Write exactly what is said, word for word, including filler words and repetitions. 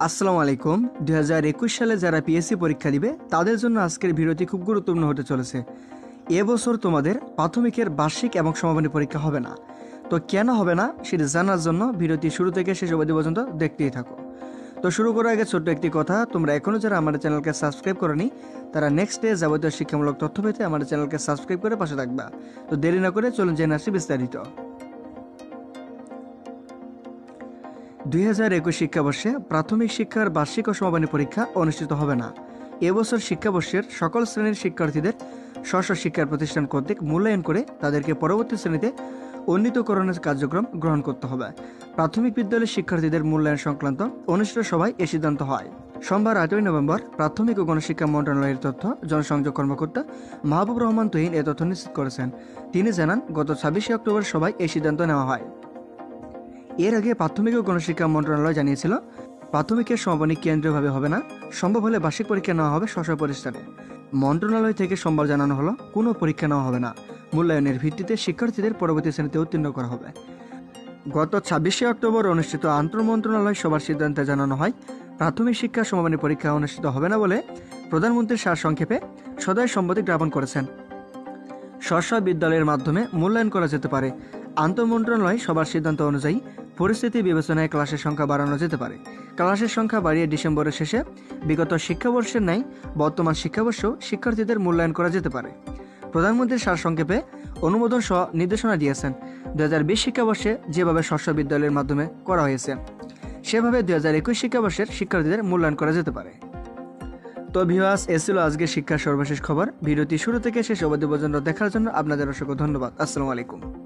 আসসালামু আলাইকুম। দুই হাজার একুশ সালে যারা পিএসসি পরীক্ষা দিবে তাদের জন্য আজকের ভিডিওটি খুব গুরুত্বপূর্ণ হতে চলেছে। এবছর তোমাদের প্রাথমিকের বার্ষিক এবং সমাপনী পরীক্ষা হবে না। তো কেন হবে না সেটা জানার জন্য ভিডিওটি শুরু থেকে শেষ অবধি পর্যন্ত দেখতেই থাকো। তো শুরু করার আগে ছোট্ট একটি কথা, তোমরা এখনও যারা আমাদের চ্যানেলকে সাবস্ক্রাইব করোনি তারা নেক্সট ডে যাবতীয় শিক্ষামূলক তথ্য পেতে আমাদের চ্যানেলকে সাবস্ক্রাইব করে পাশে থাকবা। তো দেরি না করে চলুন জেনে আসি বিস্তারিত। দুই হাজার একুশ শিক্ষাবর্ষে প্রাথমিক শিক্ষার বার্ষিক ও সমাপনী পরীক্ষা অনুষ্ঠিত হবে না। এবছর শিক্ষাবর্ষের সকল শ্রেণীর শিক্ষার্থীদের স্ব স্ব শিক্ষা প্রতিষ্ঠান কর্তৃক মূল্যায়ন করে তাদেরকে পরবর্তী শ্রেণীতে উন্নীতকরণের কার্যক্রম গ্রহণ করতে হবে। প্রাথমিক বিদ্যালয়ের শিক্ষার্থীদের মূল্যায়ন সংক্রান্ত অনুষ্ঠিত সভায় এ সিদ্ধান্ত হয়। সোমবার আটই নভেম্বর প্রাথমিক ও গণশিক্ষা মন্ত্রণালয়ের তথ্য জনসংযোগ কর্মকর্তা মাহবুব রহমান তুহিন এ তথ্য নিশ্চিত করেছেন। তিনি জানান, গত ছাব্বিশে অক্টোবর সভায় এই সিদ্ধান্ত নেওয়া হয়। এর আগে প্রাথমিক ও গণশিক্ষা মন্ত্রণালয় জানিয়েছিল, প্রাথমিকের সমাপনী কেন্দ্রীয়ভাবে হবে না, সম্ভব হলে বার্ষিক পরীক্ষা নেওয়া হবে স্ব স্ব প্রতিষ্ঠানে। মন্ত্রণালয় থেকে সোমবার জানানো হলো, কোনো পরীক্ষা নেওয়া হবে না, মূল্যায়নের ভিত্তিতে শিক্ষার্থীদের পরবর্তী শ্রেণীতে উত্তীর্ণ করা হবে। গত ছাব্বিশে অক্টোবর অনুষ্ঠিত আন্তঃমন্ত্রণালয় সভার সিদ্ধান্তে জানানো হয়, প্রাথমিক শিক্ষা সমাপনী পরীক্ষা অনুষ্ঠিত হবে না বলে প্রধানমন্ত্রী সারসংক্ষেপে সদয় সম্মতি জ্ঞাপন করেছেন। স্ব স্ব বিদ্যালয়ের মাধ্যমে মূল্যায়ন করা যেতে পারে। আন্তঃমন্ত্রণালয় সবার সিদ্ধান্ত অনুযায়ী পরিস্থিতি বিবেচনায় ক্লাসের সংখ্যা বাড়ানো যেতে পারে। ক্লাসের সংখ্যা বাড়িয়ে ডিসেম্বরের শেষে বিগত শিক্ষাবর্ষের ন্যায় বর্তমান শিক্ষাবর্ষেও শিক্ষার্থীদের মূল্যায়ন করা যেতে পারে। প্রধানমন্ত্রী সারসংক্ষেপে অনুমোদন সহ নির্দেশনা দিয়েছেন। দুই হাজার বিশ শিক্ষাবর্ষে যেভাবে স্ব স্ব বিদ্যালয়ের মাধ্যমে করা হয়েছে সেভাবে দুই হাজার একুশ শিক্ষাবর্ষের শিক্ষার্থীদের মূল্যায়ন করা যেতে পারে। তো ভিউয়ার্স, এ ছিল আজকের শিক্ষার সর্বশেষ খবর। ভিডিওটি শুরু থেকে শেষ অবধি পর্যন্ত দেখার জন্য আপনাদের অসংখ্য ধন্যবাদ। আসসালামু আলাইকুম।